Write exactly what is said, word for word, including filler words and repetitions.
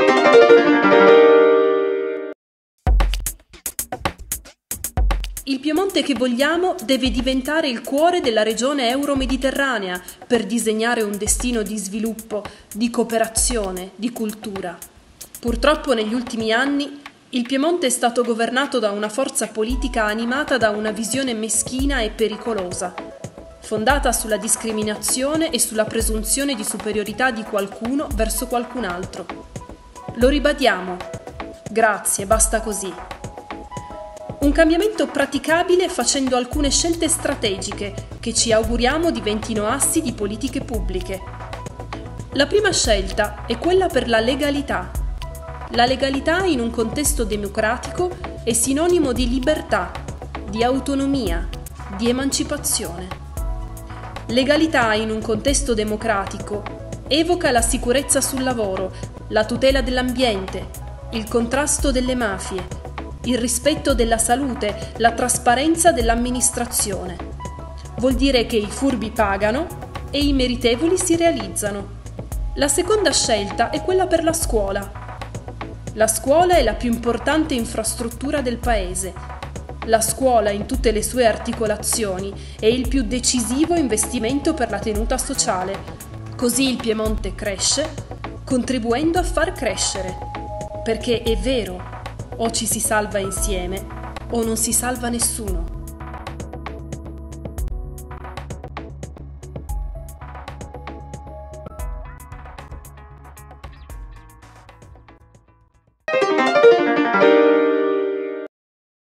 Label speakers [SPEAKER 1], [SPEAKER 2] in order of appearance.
[SPEAKER 1] Il Piemonte che vogliamo deve diventare il cuore della regione euro-mediterranea per disegnare un destino di sviluppo, di cooperazione, di cultura. Purtroppo negli ultimi anni il Piemonte è stato governato da una forza politica animata da una visione meschina e pericolosa, fondata sulla discriminazione e sulla presunzione di superiorità di qualcuno verso qualcun altro. Lo ribadiamo. Grazie, basta così. Un cambiamento praticabile facendo alcune scelte strategiche che ci auguriamo diventino assi di politiche pubbliche. La prima scelta è quella per la legalità. La legalità in un contesto democratico è sinonimo di libertà, di autonomia, di emancipazione. Legalità in un contesto democratico evoca la sicurezza sul lavoro, la tutela dell'ambiente, il contrasto delle mafie, il rispetto della salute, la trasparenza dell'amministrazione. Vuol dire che i furbi pagano e i meritevoli si realizzano. La seconda scelta è quella per la scuola. La scuola è la più importante infrastruttura del paese. La scuola, in tutte le sue articolazioni, è il più decisivo investimento per la tenuta sociale. Così il Piemonte cresce, contribuendo a far crescere. Perché è vero, o ci si salva insieme o non si salva nessuno.